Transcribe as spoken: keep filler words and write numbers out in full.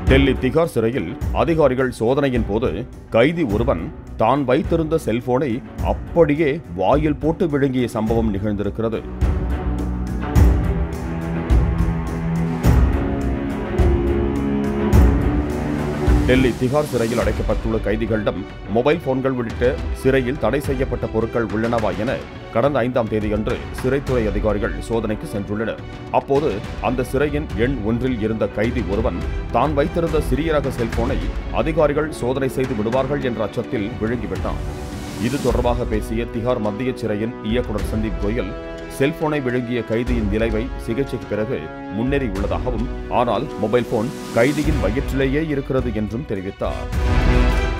டெல்லி திகார் சிறையில் அதிகாரிகள் சோதனையின் போது கைதி ஒருவன் தான் வைத்திருந்த செல்போனை அப்படியே வாயில் போட்டு விழுங்கிய சம்பவம் நிகழ்ந்திருக்கிறது. டெல்லி திகார் சிறையில் அடைக்கப்பட்டுள்ள கைதிகளிடம் மொபைல் போன்கள் உள்ளிட்ட சிறையில் தடை செய்யப்பட்ட பொருட்கள் உள்ளனவா என கடந்த ஐந்தாம் தேதியன்று சிறைத்துறை அதிகாரிகள் சோதனைக்கு சென்றுள்ளனர். அப்போது அந்த சிறையின் எண் ஒன்றில் இருந்த கைதி ஒருவன் தான் வைத்திருந்த சிறிய ரக செல்போனை அதிகாரிகள் சோதனை செய்து விடுவார்கள் என்ற அச்சத்தில் விழுங்கிவிட்டான். இது தொடர்பாக பேசிய திகார் மத்திய சிறையின் இயக்குநர் சந்தீப் கோயல் செல்போனை விழுங்கிய கைதியின் நிலைவை சிகிச்சைக்கு பிறகு முன்னேறியுள்ளதாகவும், ஆனால் மொபைல் போன் கைதியின் வயிற்றிலேயே இருக்கிறது என்றும் தெரிவித்தார்.